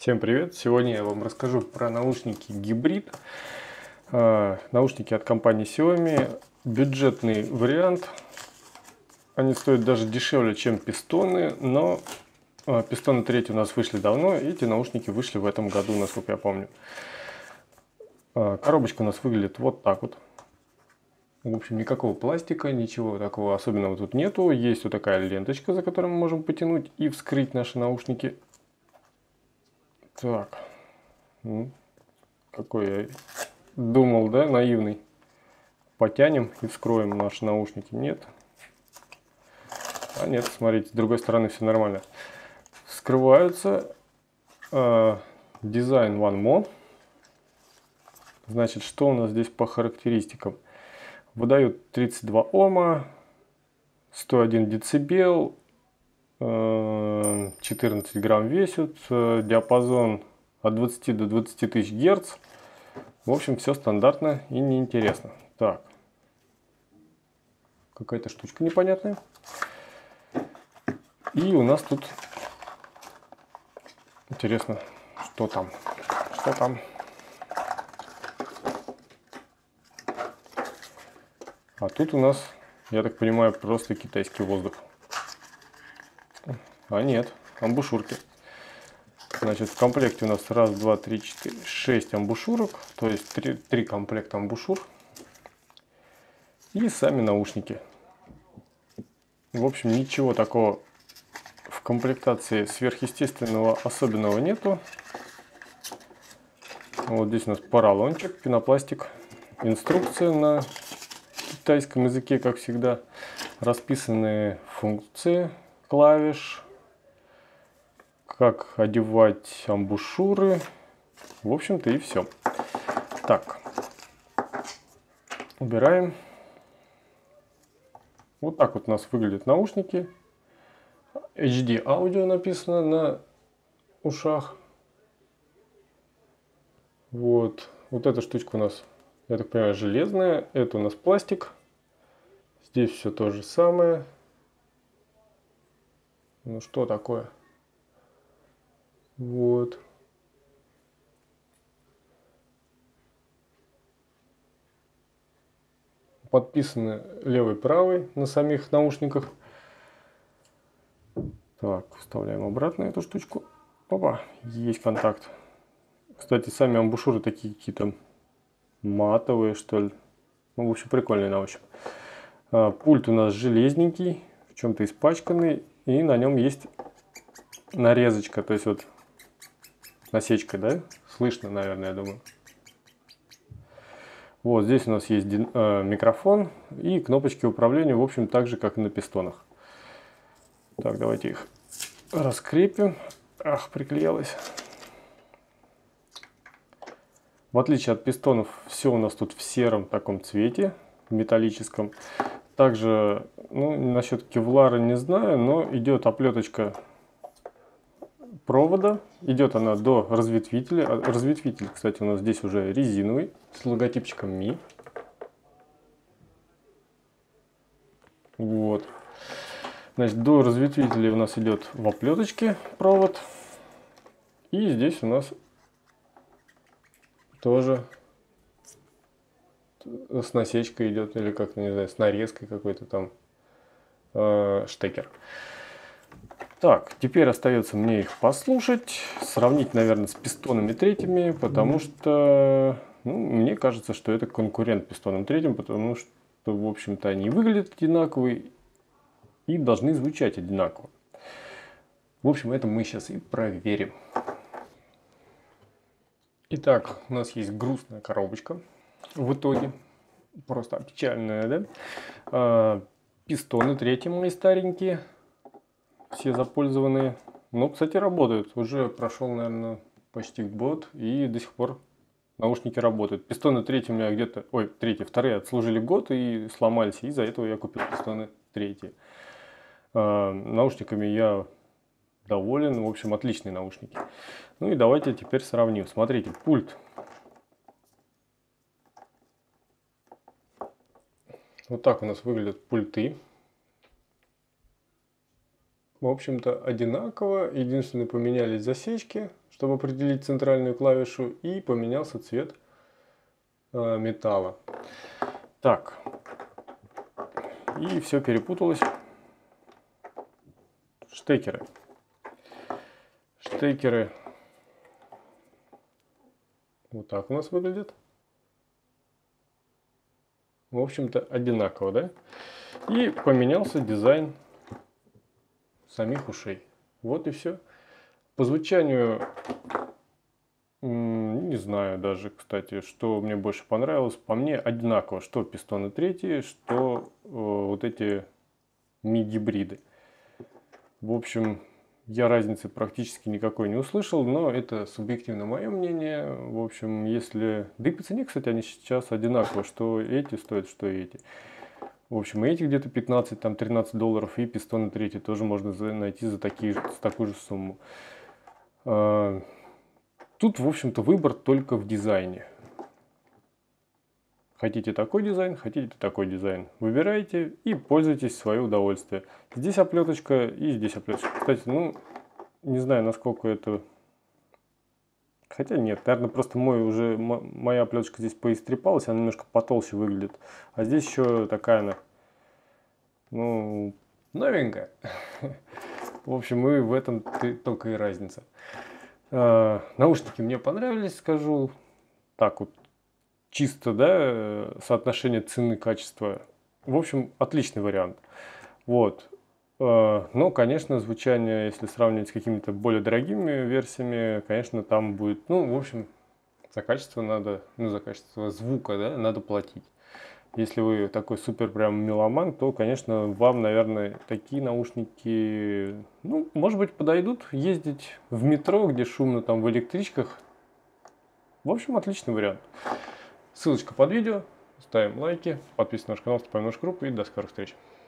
Всем привет! Сегодня я вам расскажу про наушники гибрид. Наушники от компании Xiaomi. Бюджетный вариант. Они стоят даже дешевле, чем пистоны, но пистоны 3 у нас вышли давно, и эти наушники вышли в этом году, насколько я помню. Коробочка у нас выглядит вот так вот. В общем, никакого пластика, ничего такого особенного тут нету. Есть вот такая ленточка, за которой мы можем потянуть и вскрыть наши наушники. Так, какой я думал, да, наивный. Потянем и вскроем наши наушники. Нет. А нет, смотрите, с другой стороны все нормально. Скрываются. Дизайн One More. Значит, что у нас здесь по характеристикам? Выдают 32 Ома, 101 децибел, 14 грамм весят, диапазон от 20 до 20 тысяч герц. В общем, все стандартно и неинтересно. Так, какая-то штучка непонятная. И у нас тут интересно, что там. Что там? А тут у нас, я так понимаю, просто китайский воздух. А нет, амбушюрки. Значит, в комплекте у нас 1, 2, 3, 4, 6 амбушюрок. То есть 3 комплекта амбушюр. И сами наушники. В общем, ничего такого в комплектации сверхъестественного особенного нету. Вот здесь у нас поролончик, пенопластик. Инструкция на китайском языке, как всегда. Расписанные функции клавиш. Как одевать амбушюры. В общем-то и все. Так. Убираем. Вот так вот у нас выглядят наушники. HD аудио написано на ушах. Вот. Вот эта штучка у нас, я так понимаю, железная. Это у нас пластик. Здесь все то же самое. Ну что такое? Вот. Подписаны левый, правый на самих наушниках. Так, вставляем обратно эту штучку. Опа, есть контакт. Кстати, сами амбушюры такие какие-то матовые, что ли. Ну, в общем, прикольные на ощупь. Пульт у нас железненький, в чем-то испачканный. И на нем есть нарезочка, то есть вот насечка, да? Слышно, наверное, я думаю. Вот здесь у нас есть микрофон и кнопочки управления, в общем, так же, как и на пистонах. Так, давайте их раскрепим. Ах, приклеилось. В отличие от пистонов, все у нас тут в сером таком цвете, металлическом. Также, ну, насчет кевлара не знаю, но идет оплеточка провода. Идет она до разветвителя. Разветвитель, кстати, у нас здесь уже резиновый, с логотипчиком Mi. Вот. Значит, до разветвителя у нас идет в оплеточке провод. И здесь у нас тоже с насечкой идет, или как, не знаю, с нарезкой какой-то там штекер. Так, теперь остается мне их послушать, сравнить, наверное, с пистонами 3, потому что, ну, мне кажется, что это конкурент пистонам 3, потому что, в общем-то, они выглядят одинаковые и должны звучать одинаково. В общем, это мы сейчас и проверим. Итак, у нас есть грустная коробочка. В итоге, просто печальная, да? Пистоны 3 мои старенькие. Все запользованные. Но, кстати, работают. Уже прошел, наверное, почти год. И до сих пор наушники работают. Пистоны 3 у меня где-то... Ой, 2 отслужили год и сломались. И из-за этого я купил пистоны 3. Наушниками я доволен. В общем, отличные наушники. Ну и давайте теперь сравним. Смотрите, пульт. Вот так у нас выглядят пульты. В общем-то, одинаково. Единственное, поменялись засечки, чтобы определить центральную клавишу, и поменялся цвет металла. Так, и все перепуталось. Штекеры. Штекеры вот так у нас выглядят. В общем-то, одинаково, да? И поменялся дизайн самих ушей. Вот и все. По звучанию, не знаю даже, кстати, что мне больше понравилось. По мне одинаково, что пистоны третьи, что вот эти ми-гибриды. В общем, я разницы практически никакой не услышал, но это субъективно мое мнение. В общем, если... Да и по цене, кстати, они сейчас одинаково, что эти стоят, что и эти. В общем, и эти где-то 15-13 долларов, и пистоны третьи тоже можно найти за такую же сумму. Тут, в общем-то, выбор только в дизайне. Хотите такой дизайн, хотите такой дизайн. Выбирайте и пользуйтесь в свое удовольствие. Здесь оплеточка и здесь оплеточка. Кстати, ну, не знаю, насколько это... Хотя нет, наверное, просто моя оплеточка здесь поистрепалась, она немножко потолще выглядит. А здесь еще такая она, ну, новенькая. В общем, и в этом только и разница. Наушники мне понравились, скажу так вот. Чисто, да, соотношение цены-качества. В общем, отличный вариант. Вот. Но, конечно, звучание, если сравнивать с какими-то более дорогими версиями, конечно, там будет, ну, в общем, за качество надо, ну, за качество звука, да, надо платить. Если вы такой супер прям меломан, то, конечно, вам, наверное, такие наушники, ну, может быть, подойдут ездить в метро, где шумно, там, в электричках. В общем, отличный вариант. Ссылочка под видео, ставим лайки, подписывайтесь на наш канал, вступаем в нашу группу и до скорых встреч.